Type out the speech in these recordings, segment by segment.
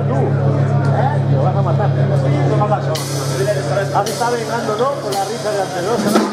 tú. Te vas a matar. No hagas eso. Ahora está vengando, ¿no? Con la risa de anterior.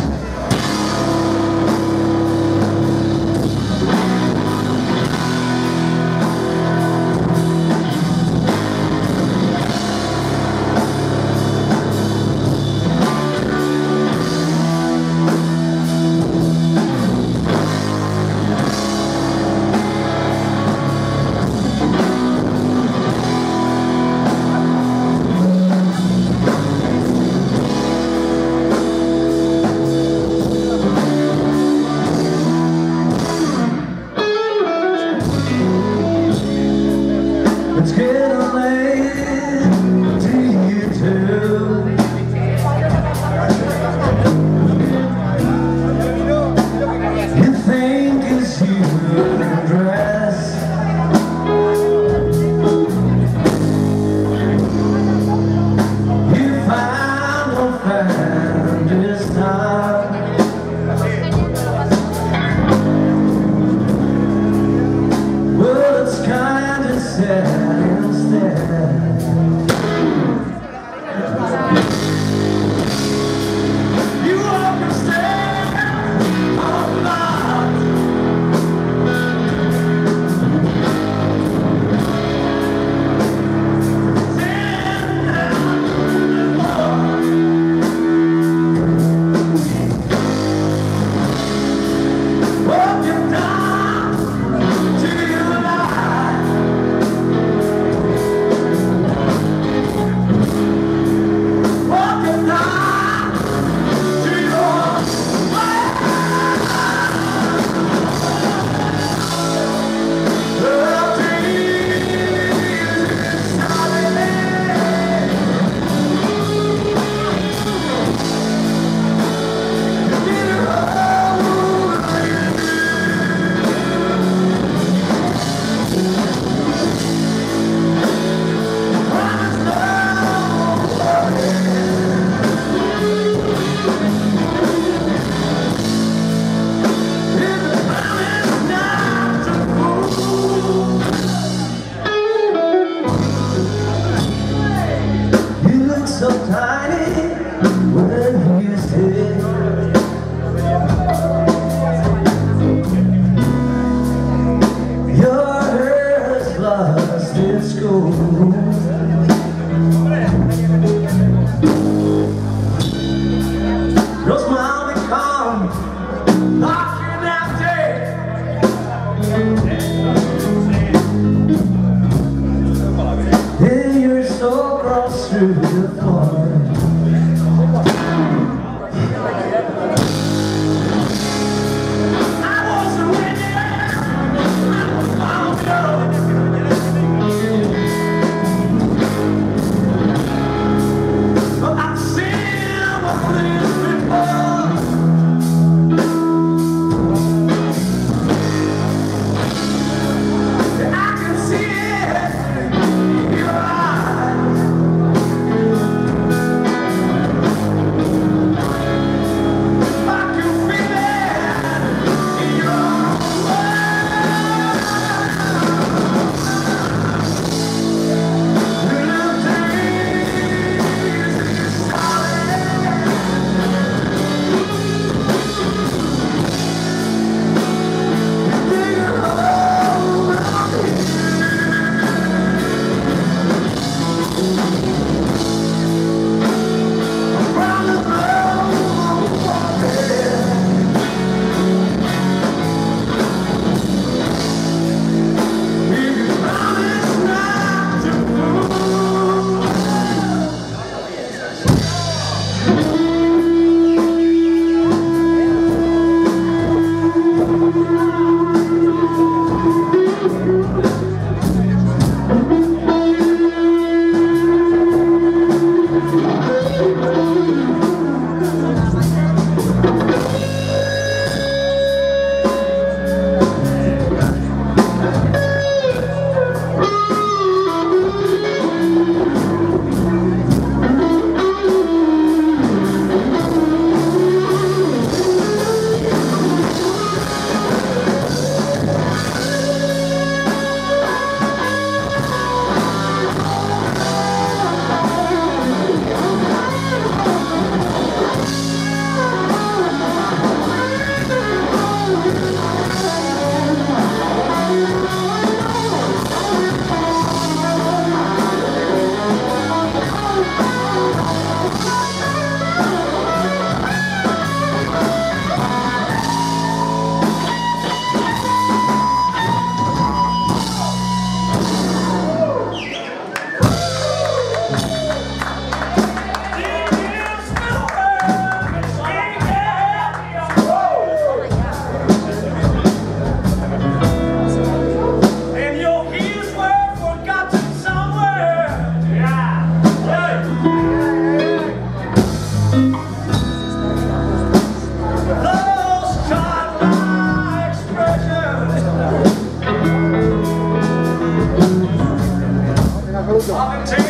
It's getting late to you too. You think it's you in a dress. You finally found this time. Well, it's kind of sad. You understand or not? What you've done to your life. So tiny when you sit. Your hair is lost in school. Your smile become lost and empty. Then you're so cross through the floor. I can see it in your eyes. minutos.